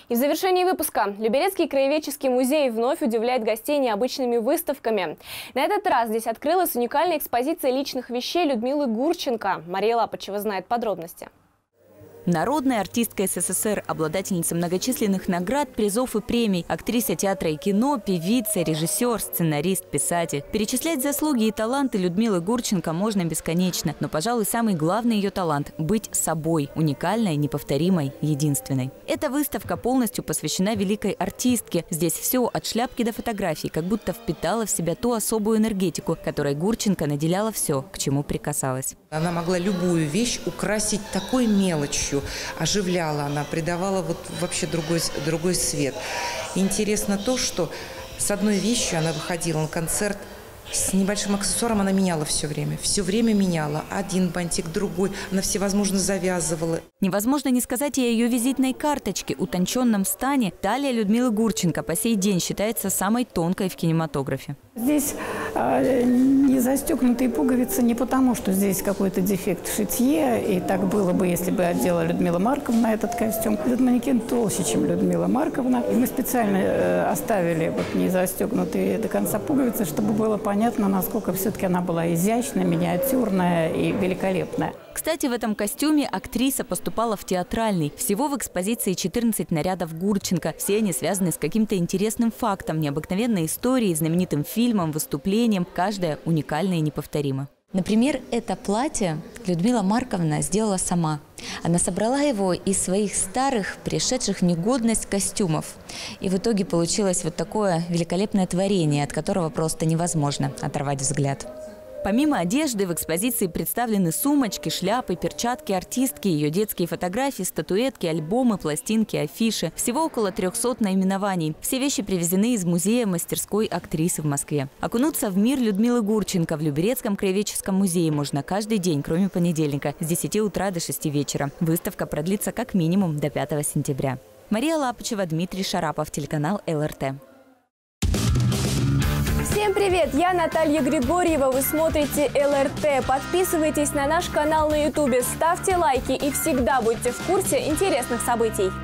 И в завершении выпуска Люберецкий краеведческий музей вновь удивляет гостей необычными выставками. На этот раз здесь открылась уникальная экспозиция личных вещей Людмилы Гурченко. Мария Лапачева знает подробности. Народная артистка СССР, обладательница многочисленных наград, призов и премий, актриса театра и кино, певица, режиссер, сценарист, писатель. Перечислять заслуги и таланты Людмилы Гурченко можно бесконечно, но, пожалуй, самый главный ее талант – быть собой, уникальной, неповторимой, единственной. Эта выставка полностью посвящена великой артистке. Здесь все от шляпки до фотографий, как будто впитала в себя ту особую энергетику, которой Гурченко наделяла все, к чему прикасалась. Она могла любую вещь украсить такой мелочью. Оживляла она, придавала вот вообще другой свет. Интересно то, что с одной вещью она выходила на концерт, с небольшим аксессуаром она меняла все время меняла. Один бантик, другой, она всевозможно завязывала. Невозможно не сказать и о ее визитной карточке. Утонченном стане талия Людмилы Гурченко по сей день считается самой тонкой в кинематографе. Здесь не застегнутые пуговицы не потому, что здесь какой-то дефект в шитье, и так было бы, если бы одела Людмила Марковна этот костюм. Этот манекен толще, чем Людмила Марковна. И мы специально оставили вот не застегнутые до конца пуговицы, чтобы было понятно, насколько все-таки она была изящная, миниатюрная и великолепная. Кстати, в этом костюме актриса поступала в театральный. Всего в экспозиции 14 нарядов Гурченко. Все они связаны с каким-то интересным фактом, необыкновенной историей, знаменитым фильмом, выступлением. Каждая уникальна и неповторима. Например, это платье Людмила Марковна сделала сама. Она собрала его из своих старых, пришедших в негодность костюмов. И в итоге получилось вот такое великолепное творение, от которого просто невозможно оторвать взгляд. Помимо одежды в экспозиции представлены сумочки, шляпы, перчатки артистки, ее детские фотографии, статуэтки, альбомы, пластинки, афиши. Всего около 300 наименований. Все вещи привезены из музея мастерской актрисы в Москве. Окунуться в мир Людмилы Гурченко в Люберецком краеведческом музее можно каждый день, кроме понедельника, с 10 утра до 6 вечера. Выставка продлится как минимум до 5 сентября. Мария Лапачева, Дмитрий Шарапов, телеканал ЛРТ. Всем привет! Я Наталья Григорьева. Вы смотрите ЛРТ. Подписывайтесь на наш канал на YouTube, ставьте лайки и всегда будьте в курсе интересных событий.